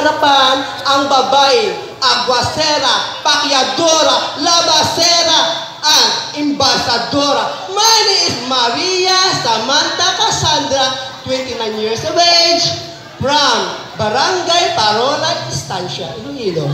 harapan ang babae, aguacera, pakyadora, labasera, at imbasadora. My name is Maria Samantha Cassandra, 29 years of age, from Barangay Parola, Estancia, Iloilo.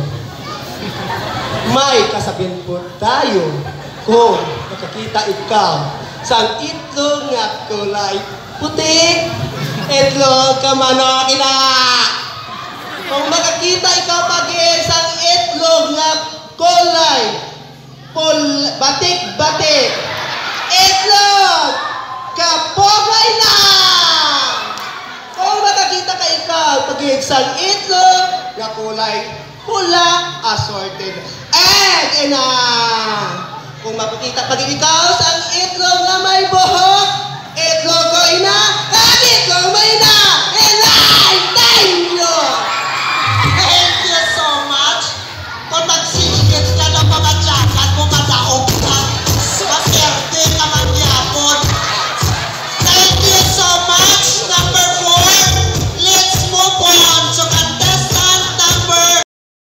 May kasabihan po tayo kung nakakita ikaw sa itlog nga kulay puti, itlog ka manokina. Kung makakita ikaw pag-iisang itlog nga kulay batik-batik, itlog kapogay lang. Kung makakita ka ikaw pag-iisang itlog nga kulay pula, assorted egg, ina. Kung makikita pag ikaw sa itlog na may buhok, itlog ko ina, at itlog mo ina, thank you! Thank you so much. Kung magsisigit ka ng mga jacket mo, madaog ka, maserte ka magyapon. Thank you so much. Number 4, let's move on to contestant number.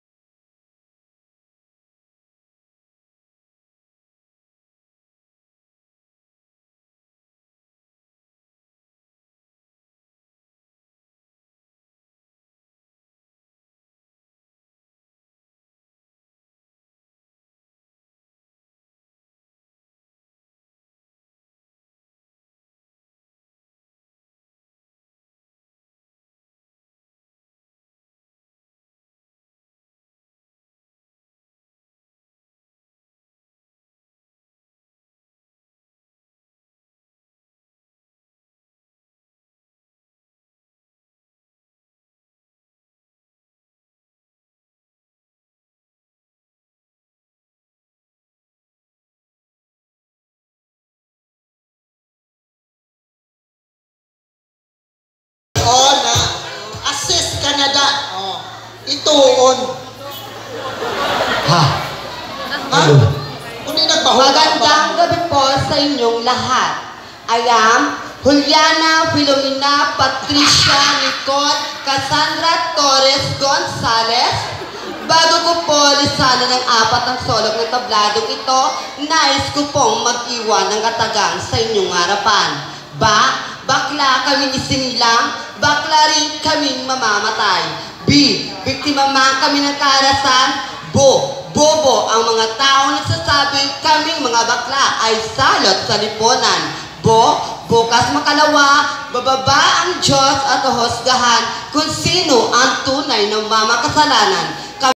Assist Canada. Oh. Ituon. Ha? Ha? Kung di nagbahog. Magandang gabi po sa inyong lahat. I am Juliana Filomena Patricia Nicole Cassandra Torres Gonzalez. Bago ko po lisanan ng 4 ang solok ng tabladong ito, nais ko pong mag-iwan ng katagang sa inyong harapan. Bakla kami isinilang, bakla rin kaming mamamatay. B. Biktima man kami ng kaharasan. Bobo ang mga tao nagsasabing kaming mga bakla ay salot sa lipunan. Bukas makalawa, bababa ang Diyos at husgahan kung sino ang tunay ng mamakasalanan.